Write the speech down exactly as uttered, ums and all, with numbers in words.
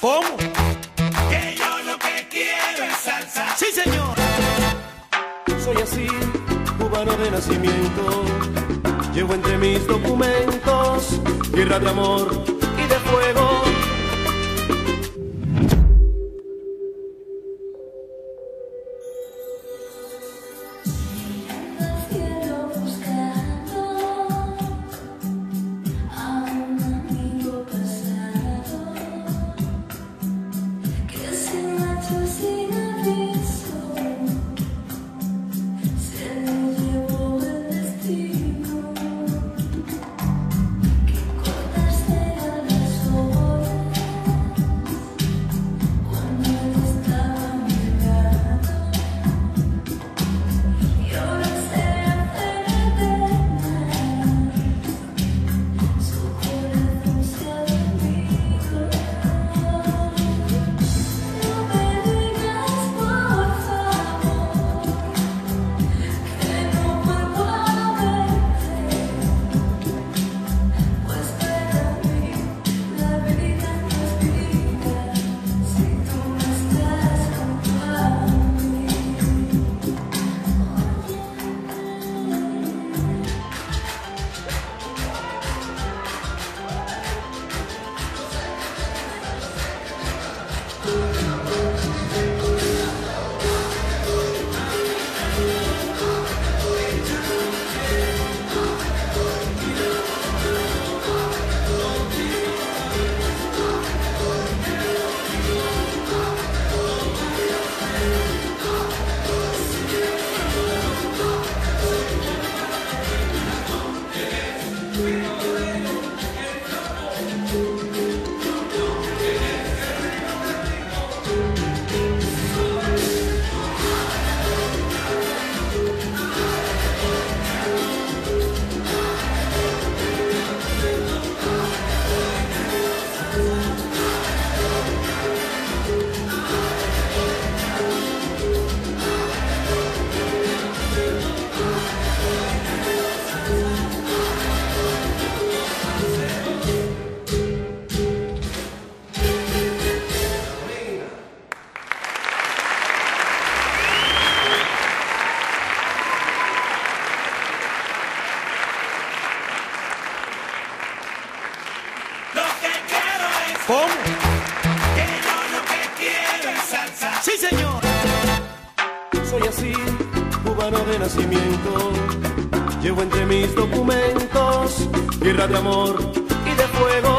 ¿Cómo? Que yo lo que quiero es salsa. Sí, señor. Soy así, cubano de nacimiento. Llevo entre mis documentos tierra de amor y de fuego. ¿Cómo? Que yo lo que quiero es salsa. Sí, señor. Soy así, cubano de nacimiento. Llevo entre mis documentos tierra de amor y de fuego.